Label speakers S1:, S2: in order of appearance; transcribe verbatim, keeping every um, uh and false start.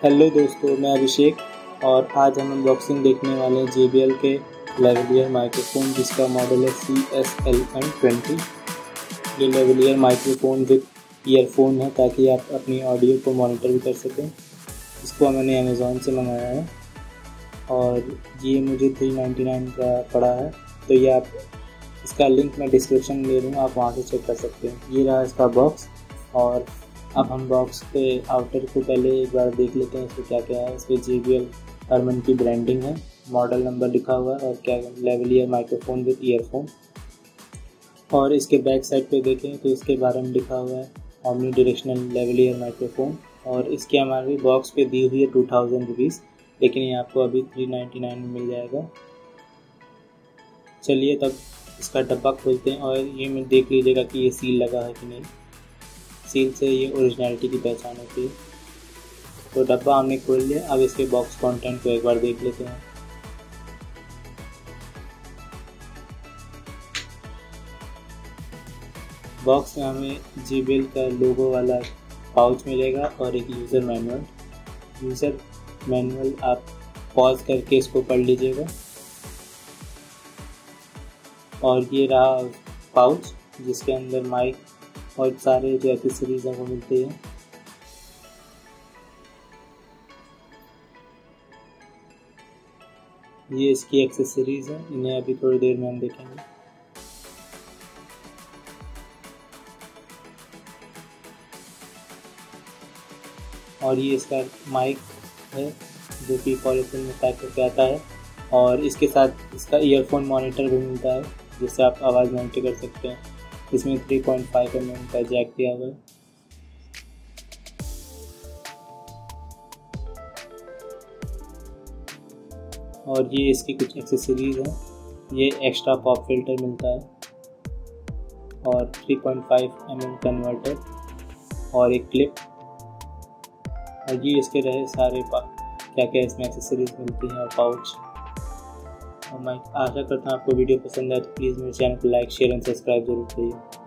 S1: Hello दोस्तों, मैं अभिषेक और आज हम अनबॉक्सिंग देखने वाले हैं जे बी एल के लेवलियर माइक्रोफोन जिसका मॉडल है C S L M twenty. ये लेवलियर माइक्रोफोन विद ईयरफोन है ताकि आप अपनी ऑडियो को मॉनिटर भी कर सकें। इसको मैंने अमेज़ॉन से मंगाया है और ये मुझे थ्री नाइन्टी नाइन का पड़ा है। तो ये आप इसका लिंक मैं डिस्क्रिप्शन में दे दूँगा, आप वहाँ से चेक कर सकते हैं। ये रहा इसका बॉक्स और अब हम बॉक्स के आउटर को पहले एक बार देख लेते हैं इसमें क्या क्या है। इस पर जे बी एल हरमन की ब्रांडिंग है, मॉडल नंबर लिखा हुआ है और क्या लेवलियर माइक्रोफोन विद ईयरफोन। और इसके बैक साइड पे देखें तो इसके बारे में लिखा हुआ है ओमनी डायरेक्शनल लेवलियर माइक्रोफोन और इसकी एम आर पी बॉक्स पे दी हुई है टू थाउजेंड रुपीज़, लेकिन ये आपको अभी थ्री नाइन्टी नाइन में मिल जाएगा। चलिए तब इसका डब्बा खोलते हैं और ये मैं देख लीजिएगा कि ये सील लगा है कि नहीं। सील से ये ओरिजिनलिटी की पहचान होती है। तो डब्बा हमने खोल लिया, अब इसके बॉक्स कंटेंट को एक बार देख लेते हैं। बॉक्स में हमें जे बी एल का लोगो वाला पाउच मिलेगा और एक यूज़र मैनुअल। यूज़र मैनुअल आप पॉज करके इसको पढ़ लीजिएगा। और ये रहा पाउच जिसके अंदर माइक और सारे जो एक्सेसरीज हैं वो मिलते हैं। ये इसकी एक्सेसरीज हैं, इन्हें अभी थोड़ी देर में हम देखेंगे। और ये इसका माइक है जो कि पॉलीथीन में पैक करके आता है और इसके साथ इसका ईयरफोन मॉनिटर भी मिलता है जिससे आप आवाज़ मॉनिटर कर सकते हैं। इसमें three point five M M का जैक दिया हुआ है। और ये इसकी कुछ एक्सेसरीज हैं। ये एक्स्ट्रा पॉप फिल्टर मिलता है और three point five M M converter और एक क्लिप। और ये इसके रहे सारे क्या क्या इसमें एक्सेसरीज मिलती हैं और पाउच। और मैं आशा करता हूँ आपको वीडियो पसंद आए तो प्लीज़ मेरे चैनल को लाइक शेयर एंड सब्सक्राइब जरूर करिए।